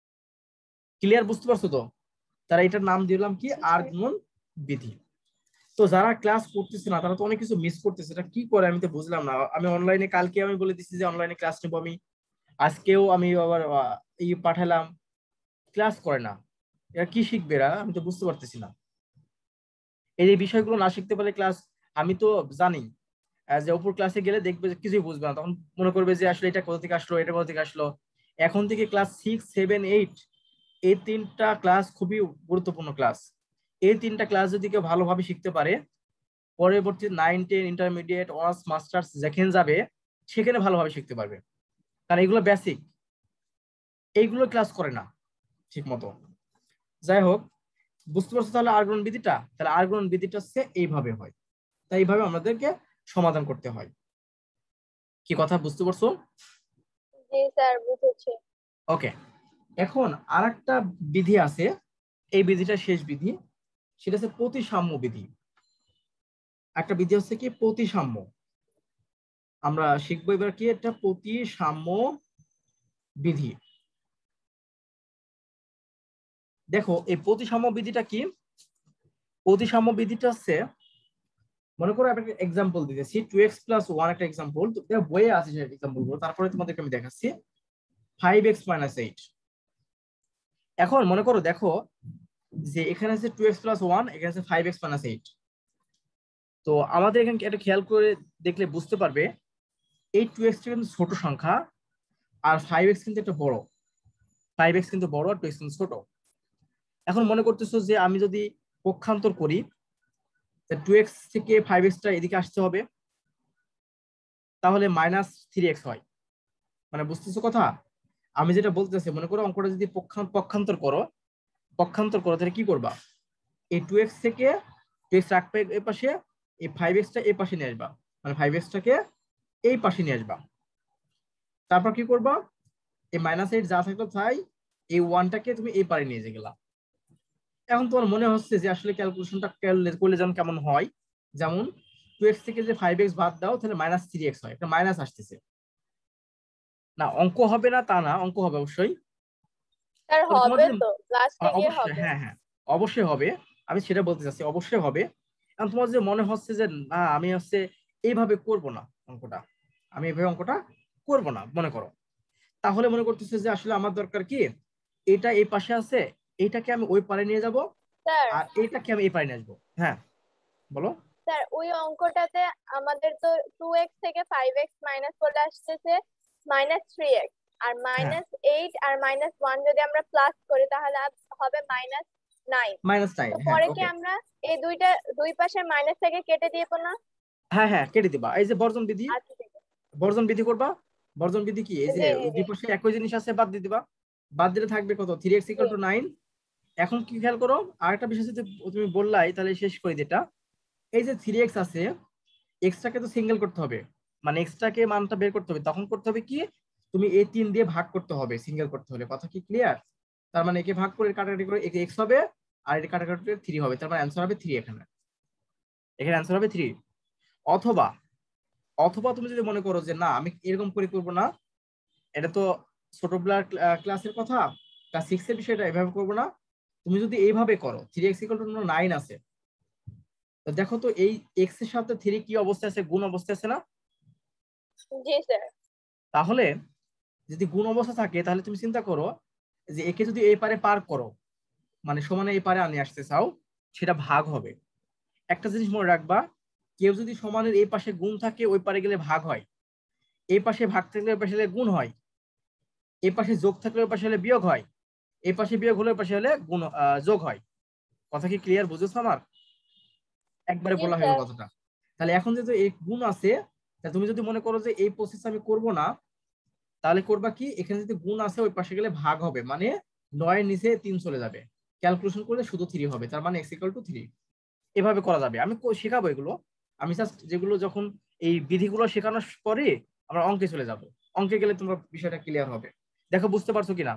S1: ক্লিয়ার বুঝতে পারছো তো? তারা এটার নাম দিলাম কি
S2: জি
S1: আর
S2: স্যার।
S1: গুণন বিধি। তো যারা ক্লাস করতেছে না তারা তো অনেক কিছু মিস করতেছে, এটা কি করে আমি তো বুঝলাম না। আমি অনলাইনে কালকে আমি বলে দিচ্ছি যে অনলাইনে ক্লাস নেবো আমি, আজকেও আমি আবার পাঠালাম, ক্লাস করে না। এরা কি শিখবে এরা, আমি তো বুঝতে পারতেছি না। এই যে বিষয়গুলো না শিখতে পারলে ক্লাস, আমি তো জানি যে উপর ক্লাসে গেলে দেখবে যে কিছুই বুঝবে না, তখন মনে করবে যে আসলে এটা কোথা থেকে আসলো, এটা কোথা থেকে আসলো। এখন থেকে ক্লাস 6, 7, 8 এই তিনটা ক্লাস খুবই গুরুত্বপূর্ণ ক্লাস। এই তিনটা ক্লাস যদি কেউ ভালোভাবে শিখতে পারে, পরবর্তী 9, 10 ইন্টারমিডিয়েট অনার্স মাস্টার্স যেখানে যাবে সেখানে ভালোভাবে শিখতে পারবে। কারণ এগুলো বেসিক, এইগুলো ক্লাস করে না ঠিক মতো। যাই হোক, বুঝতে পারছো তাহলে আর্গুমেন্ট বিধিটা? তাহলে আর্গুমেন্ট বিধিটা হচ্ছে এইভাবে হয়, তাই এইভাবে আমাদেরকে সমাধান করতে হয়। কি কথা বুঝতে পারছো?
S2: জি স্যার বুঝেছি।
S1: ওকে, এখন আরেকটা বিধি আছে, এই বিধিটা শেষ বিধি, সেটা হচ্ছে প্রতিসাম্য বিধি। একটা বিধি হচ্ছে কি প্রতিসাম্য, আমরা শিখবো এবার কি একটা প্রতিসাম্য বিধি। দেখো এই প্রতিসাম্য বিধিটা কি? প্রতিসাম্য বিধিটা হচ্ছে, মনে করো আমি একটা এক্সাম্পল দিতেছি, 2x+1 একটা এক্সাম্পল, বইয়ে আছে সেই এক্সাম্পল গুলো, তারপরে তোমাদেরকে আমি দেখাচ্ছি। 5x - 8, এখন মনে করো দেখো যে এখানে আছে 2x+1, এখানে আছে 5x - 8। তো আমাদের এখানে একটা খেয়াল করে দেখলে বুঝতে পারবে, এই 2x কিন্তু ছোট সংখ্যা, আর 5x কিন্তু একটা বড়। 5x কিন্তু বড় আর 2x কিন্তু ছোট। এখন মনে করতেছো যে আমি যদি পক্ষান্তর করি, 2x থেকে 5x টা এদিকে আসতে হবে, তাহলে -3x হয়। মানে বুঝতেছো কথা? আমি যেটা বলতেছি, মনে করো অঙ্কটা যদি পক্ষান্তর করো, তাহলে কি করবা? এই 2x থেকে 2x রাখবে এই পাশে, এই 5x টা এই পাশে নিয়ে আসবা, মানে 5x টাকে এই পাশে নিয়ে আসবা। তারপর কি করবা? এই -8 যা থাকলো তাই, এই 1টাকে তুমি এই পারে নিয়ে গেলা। এখন তোমার মনে হচ্ছে যে আসলে ক্যালকুলেশনটা করলে যেমন কেমন হয়, যেমন 2x থেকে যে 5x বাদ দাও তাহলে -3x হয়, একটা মাইনাস আসতেছে না। অঙ্ক হবে না তা না, অঙ্ক হবে অবশ্যই।
S2: স্যার
S1: তবে তোমার
S2: হবে
S1: যদি,
S2: তো, লাস্টে গিয়ে
S1: অবশ্যই,
S2: হবে।
S1: হ্যাঁ হ্যাঁ, অবশ্যই হবে, আমি সেটা বলতে চাচ্ছি, অবশ্যই হবে। এখন তোমার যে মনে হচ্ছে যে না আমি হচ্ছে এইভাবে করব না অঙ্কটা, আমি এইভাবে অঙ্কটা করব না মনে করো, তাহলে মনে করতেছে যে আসলে আমার দরকার কি, এটা এই পাশে আছে, এইটাকে আমি ওই পারে নিয়ে যাব,
S2: স্যার,
S1: আর এইটাকে আমি এই পারে নিয়ে আসবো। হ্যাঁ বলো।
S2: স্যার ওই অঙ্কটাতে আমাদের তো 2x থেকে 5x মাইনাস চলে আসতেছে -3x, আর
S1: হ্যাঁ,
S2: -8 আর -1 যদি আমরা প্লাস করি তাহলে হবে -9।
S1: -9,
S2: তো
S1: হ্যাঁ
S2: পরে কি
S1: ওকে।
S2: আমরা এই দুই পাশে মাইনাস থেকে কেটে দিব না?
S1: হ্যাঁ হ্যাঁ, কেটে দিবা, এই যে বর্জন বিধি,
S2: আচ্ছা ঠিক আছে।
S1: বর্জন বিধি করবা। বর্জন বিধি কি, এই যে
S2: জি জি জি।
S1: দুই পাশে একই জিনিস আছে বাদ দিয়ে দিবা, বাদ দিলে থাকবে কত, 3x
S2: জি
S1: = 9। এখন কি খেয়াল করো, আরেকটা বিষয় যদি তুমি বললাই তাহলে শেষ করে যেটা, এই যে 3x আছে, এক্সটাকে তো সিঙ্গেল করতে হবে, মানে এক্সটাকে মানটা বের করতে হবে, তখন করতে হবে কি, তুমি এই 3 দিয়ে ভাগ করতে হবে সিঙ্গেল করতে হলে, কথা কি ক্লিয়ার? তার মানে একে ভাগ করে কাটাকাটি করে একে এক্স হবে, আর এটা কাটাকাটি করে 3 হবে, তার মানে অ্যান্সার হবে 3। এখানে এখানে অ্যান্সার হবে 3। অথবা, তুমি যদি মনে করো যে না আমি এরকম করে করবো না, এটা তো ছোটবেলার ক্লাসের কথা, ক্লাস 6 এর বিষয়টা, এভাবে করবো না, তুমি যদি এইভাবে করো, 3x = 9 আছে, তো দেখো তো এই এক্স এর সাথে 3 কি অবস্থা আছে, গুণ অবস্থা আছে না?
S2: জি স্যার।
S1: তাহলে যদি গুণ অবস্থা থাকে তাহলে তুমি চিন্তা করো যে একে যদি এই পারে পার করো, মানে সমানে এই পারে আনিয়ে আসতে চাও, সেটা ভাগ হবে। একটা জিনিস মনে রাখবা, কেউ যদি সমানের এই পাশে গুণ থাকে ওই পারে গেলে ভাগ হয়, এই পাশে ভাগ থাকলে ওই পাশে হলে গুণ হয়, এই পাশে যোগ থাকলে ওই পাশে হলে বিয়োগ হয়, এই পাশে বিয়োগ হলে ওই পাশে হলে গুণ যোগ হয়। কথা কি ক্লিয়ার বুঝেছো আমার? একবারে
S2: জি
S1: বলা হয়ে গেল
S2: স্যার।
S1: কথাটা। তাহলে এখন যেহেতু এই গুণ আছে, তাহলে তুমি যদি মনে করো যে এই প্রসেস আমি করব না, তাহলে করবা কি, এখানে যদি গুণ আছে ওই পাশে গেলে ভাগ হবে, মানে 9 এর নিচে 3 চলে যাবে, ক্যালকুলেশন করলে শুধু 3 হবে, তার মানে x = 3। এভাবে করা যাবে, আমি শেখাবো এগুলো। আমি জাস্ট যেগুলো যখন এই বিধিগুলো শেখানোর পরে আমরা অঙ্কে চলে যাব, অঙ্কে গেলে তোমরা বিষয়টা ক্লিয়ার হবে। দেখো বুঝতে পারছো কিনা?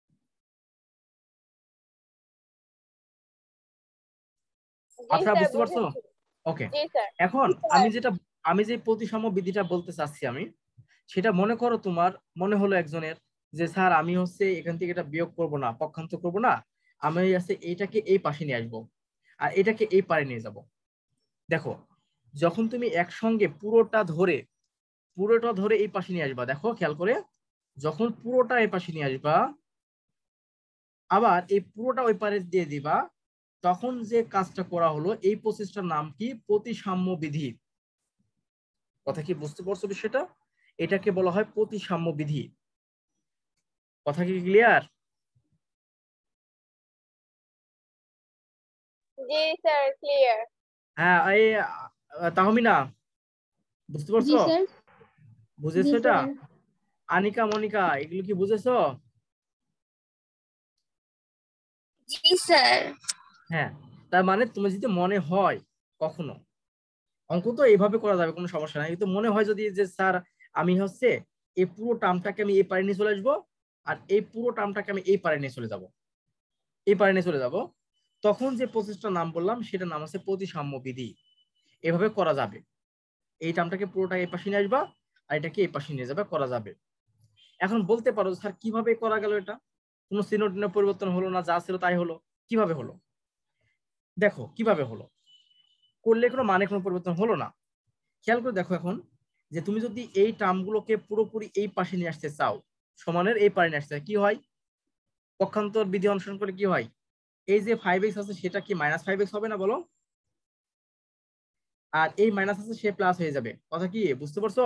S2: জি
S1: আপনারা
S2: স্যার
S1: বুঝতে পারছো?
S2: বুঝেছি।
S1: ওকে,
S2: জি স্যার।
S1: এখন আমি যে প্রতিসাম্য বিধিটা বলতে চাচ্ছি আমি, সেটা মনে করো তোমার মনে হলো একজনের যে স্যার আমি হচ্ছে এখান থেকে এটা বিয়োগ করব না, পক্ষান্তর করব না, আমি আছে এইটাকে এই পাশে নিয়ে আসবো, আর এটাকে এই পারে নিয়ে যাব। দেখো যখন তুমি একসঙ্গে পুরোটা ধরে এই পাশে নিয়ে আসবা, দেখো খেয়াল করে, যখন পুরোটা এই পাশে নিয়ে আসবা আবার এই পুরোটা ওই পারে দিয়ে দিবা, তখন যে কাজটা করা হলো এই প্রসেসটার নাম কি? প্রতিসাম্য বিধি। কথা কি বুঝতে পারছো বিষয়টা? এটাকে বলা হয় প্রতিসাম্য বিধি। কথা কি ক্লিয়ার?
S2: জি স্যার, ক্লিয়ার।
S1: হ্যাঁ এই তাহমিনা বুঝতে
S3: জি
S1: পারছো?
S3: স্যার। জি
S1: বুঝেছো এটা?
S3: স্যার।
S1: আনিকা মনিকা এগুলো কি বুঝেছো?
S3: জি স্যার।
S1: হ্যাঁ, তার মানে তুমি যদি মনে হয় কখনো, অঙ্ক তো এইভাবে করা যাবে, কোনো সমস্যা নাই, কিন্তু মনে হয় যদি যে স্যার আমি হচ্ছে এই পুরো টার্মটাকে আমি এই পারে নিয়ে চলে আসবো আর এই পুরো টার্মটাকে আমি এই পারে নিয়ে চলে যাব, এই পারে নিয়ে চলে যাব, তখন যে প্রসেসটার নাম বললাম সেটার নাম হচ্ছে প্রতিসাম্য বিধি। এভাবে করা যাবে। এই টার্মটাকে পুরোটা এই পাশে নিয়ে আসবা আর এটাকে এই পাশে নিয়ে যাবে, করা যাবে। এখন বলতে পারো স্যার কিভাবে করা গেল এটা? কোনো চিহ্ন টিহ্ন পরিবর্তন হলো না, যা ছিল তাই হলো, কিভাবে হলো? দেখো কিভাবে হলো, করলে কোনো মানে কোনো পরিবর্তন হলো না। খেয়াল করে দেখো এখন, যে তুমি যদি এই টার্মগুলোকে পুরোপুরি এই পাশে নিয়ে আসতে চাও, সমানের এই পাশে নিয়ে আসতে চাও, কি হয়? পক্ষান্তর বিধি অনুসরণ করে কি হয়? এই যে 5x আছে সেটা কি -5x হবে না বলো? আর এই মাইনাস আছে সে প্লাস হয়ে যাবে। কথা কি বুঝতে পারছো?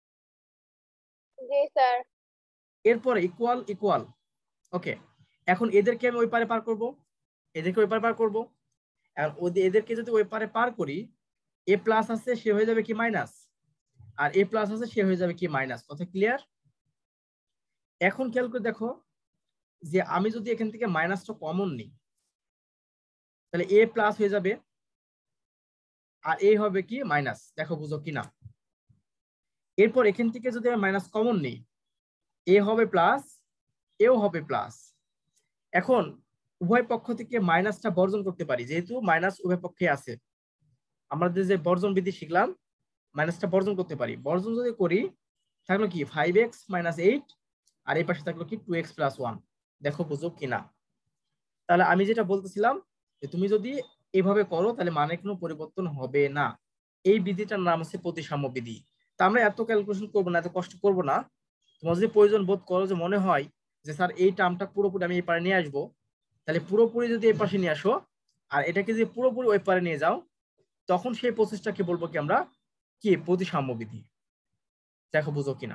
S2: জি স্যার।
S1: এরপরে ইকুয়াল ইকুয়াল। ওকে, এখন এদেরকে আমি ওই পারে পার করব, এদেরকে ওই পারে পার করব। আর এদেরকে যদি ওই পারে পার করি, এ প্লাস আছে সে হয়ে যাবে কি মাইনাস, আর এ প্লাস আছে সে হয়ে যাবে কি মাইনাস। কথা ক্লিয়ার? এখন খেয়াল করে দেখো, যে আমি যদি এখান থেকে মাইনাসটা কমন নিই তাহলে এ প্লাস হয়ে যাবে আর এ হবে কি মাইনাস। দেখো বুঝো কিনা? এরপর এখান থেকে যদি আমি মাইনাস কমন নিই, এ হবে প্লাস, এও হবে প্লাস। এখন উভয় পক্ষ থেকে মাইনাসটা বর্জন করতে পারি, যেহেতু মাইনাস উভয় পক্ষে আছে। আমাদের যে বর্জন বিধি শিখলাম, মাইনাসটা বর্জন করতে পারি। বর্জন যদি করি থাকলো কি 5x - 8, আর এই পাশে থাকলো কি 2x+1। দেখো বুঝো কিনা? তাহলে আমি যেটা বলতেছিলাম, যে তুমি যদি এভাবে করো তাহলে মানে কোনো পরিবর্তন হবে না। এই বিধিটার নাম হচ্ছে প্রতিসাম্য বিধি। তা আমরা এত ক্যালকুলেশন করবো না, এত কষ্ট করবো না। তোমার যদি প্রয়োজন বোধ করো, যে মনে হয় যে স্যার এই টার্মটা পুরোপুরি আমি এই পারে নিয়ে আসবো, তাহলে পুরোপুরি যদি এই পাশে নিয়ে আসো আর এটাকে যদি পুরোপুরি ওই পারে নিয়ে যাও, তখন সেই প্রসেসটাকে বলবো কি আমরা? কি প্রতিসাম্য বিধি। দেখো বুঝো কিনা?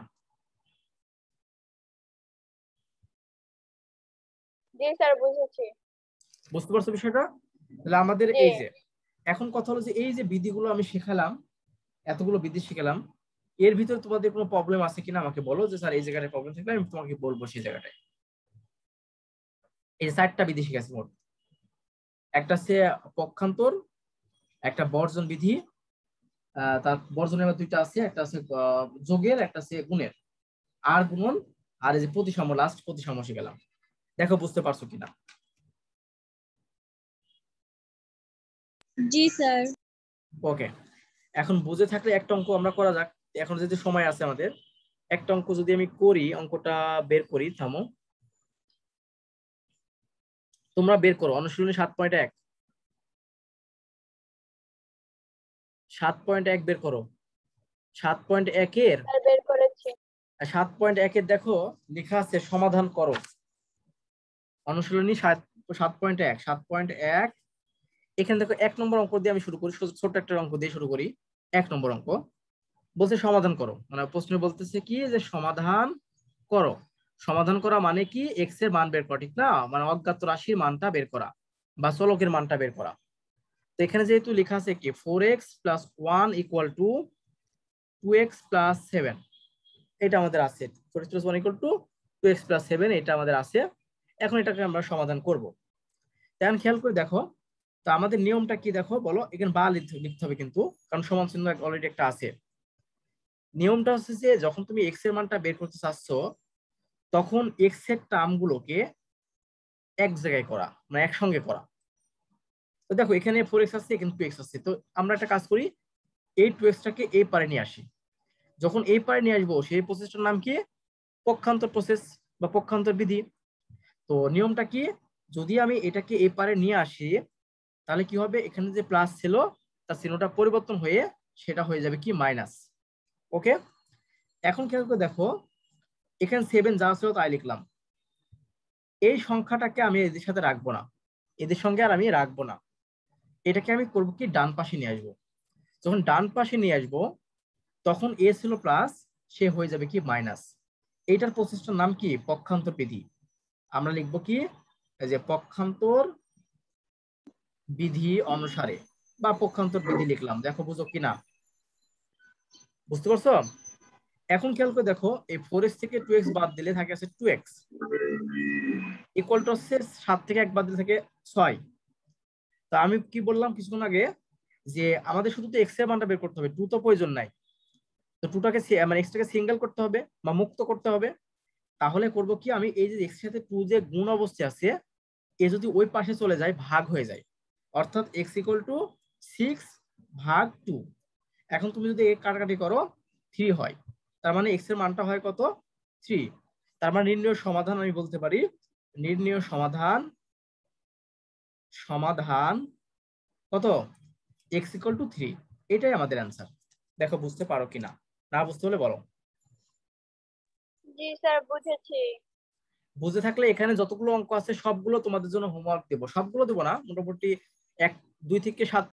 S2: জি স্যার, বুঝেছি।
S1: বুঝতে পারছো বিষয়টা? তাহলে আমাদের
S2: জি।
S1: এই যে এখন কথা হলো, যে এই যে বিধিগুলো আমি শেখালাম, এতগুলো বিধি শিখালাম, এর ভিতরে তোমাদের কোনো প্রবলেম আছে কিনা আমাকে বলো, যে স্যার এই জায়গাটায় প্রবলেম থাকলে আমি তোমাকে বলবো সেই জায়গাটায়। এই 4টা বিধি শিখেছি মোট। একটা হচ্ছে পক্ষান্তর, একটা বর্জন বিধি, তার বর্জনের আবার 2টা আছে, একটা আছে যোগের, একটা আছে গুণের, আর গুণন, আর এই যে প্রতিসাম্য, লাস্ট প্রতিসাম্য শিখালাম। দেখো বুঝতে পারছো কিনা?
S3: জি স্যার।
S1: ওকে, এখন বুঝে থাকলে একটা অঙ্ক আমরা করা যাক। এখন যেহেতু সময় আছে আমাদের, একটা অঙ্ক যদি আমি করি, অঙ্কটা বের করি, থামো তোমরা বের করো। অনুশীলনী 7.1, 7.1 বের করো। 7.1-এর
S2: স্যার, বের করেছি।
S1: 7.1-এর দেখো লেখা আছে সমাধান করো। অনুশীলনী 7.1, 7.1। এখানে দেখো 1 নম্বর অঙ্ক দিয়ে আমি শুরু করি, ছোট্ট একটা অঙ্ক দিয়ে শুরু করি। 1 নম্বর অঙ্ক বলছে সমাধান করো, মানে প্রশ্ন বলতেছে কি, যে সমাধান করো। সমাধান করা মানে কি? এক্স এর মান বের করা, ঠিক না? মানে অজ্ঞাত রাশির মানটা বের করা বা চলকের মানটা বের করা। তো এখানে যেহেতু লেখা আছে কি 4x+1 = 2x+7, এটা আমাদের আছে। 4x+1 = 2x+7, এটা আমাদের আছে। এখন এটাকে আমরা সমাধান করব। এখন খেয়াল করে দেখো, তো আমাদের নিয়মটা কি দেখো বলো, এখানে বা লিখতে হবে কিন্তু, কারণ সমান চিহ্ন অলরেডি একটা আছে। নিয়মটা হচ্ছে যে যখন তুমি এক্স এর মানটা বের করতে চাচ্ছ, তখন এক্স এর টার্মগুলোকে এক জায়গায় করা, মানে একসঙ্গে করা। তো দেখো এখানে 4x আছে, এখানে 2x আছে, তো আমরা একটা কাজ করি, এই 2x-টাকে এই পারে নিয়ে আসি। যখন এই পারে নিয়ে আসবো, সেই প্রসেসটার নাম কি? পক্ষান্তর প্রসেস বা পক্ষান্তর বিধি। তো নিয়মটা কি? যদি আমি এটাকে এই পারে নিয়ে আসি, তাহলে কি হবে? এখানে যে প্লাস ছিল তার চিহ্নটা পরিবর্তন হয়ে সেটা হয়ে যাবে কি মাইনাস। ওকে, এখন খেয়াল করে দেখো এখানে 7 যা ছিল তাই লিখলাম। এই সংখ্যাটাকে আমি এদের সাথে রাখবো না, এদের সঙ্গে আর আমি রাখবো না, এটাকে আমি করবো কি ডান পাশে নিয়ে আসবো। যখন ডান পাশে নিয়ে আসবো তখন এ ছিল প্লাস, সে হয়ে যাবে কি মাইনাস। এইটার প্রসেসটার নাম কি পক্ষান্তর বিধি। আমরা লিখবো কি এই যে পক্ষান্তর বিধি অনুসারে বা পক্ষান্তর বিধি লিখলাম। দেখো বুঝো কিনা, বুঝতে পারছো? এখন খেয়াল করে দেখো এই 4x থেকে 2x বাদ দিলে থাকে আছে 2x ইকুয়াল টু হচ্ছে 7 থেকে 1 বাদ দিলে থাকে 6। তা আমি কি বললাম কিছুক্ষণ আগে যে আমাদের শুধু তো x এর মানটা বের করতে হবে, 2 তো প্রয়োজন নাই। তো 2টাকে মানে x টাকে সিঙ্গেল করতে হবে বা মুক্ত করতে হবে। তাহলে করব কি আমি এই যে x এর সাথে 2 যে গুণ অবস্থায় আছে এ যদি ওই পাশে চলে যায় ভাগ হয়ে যায়, অর্থাৎ x ইকুয়াল টু 6 ভাগ 2। এখন তুমি যদি এই কাটাকাটি করো 3 হয়, তার মানে x এর মানটা হয় কত 3। তার মানে নির্ণয় সমাধান আমি বলতে পারি নির্ণয় সমাধান কত x ইকুয়াল টু 3। এটাই আমাদের অ্যান্সার। দেখো বুঝতে পারো কিনা, না বুঝতে হলে বলো।
S2: জি স্যার বুঝেছি।
S1: বুঝে থাকলে এখানে যতগুলো অঙ্ক আছে সবগুলো তোমাদের জন্য হোমওয়ার্ক দেবো, সবগুলো দেবো না, মোটামুটি 1 2 থেকে 7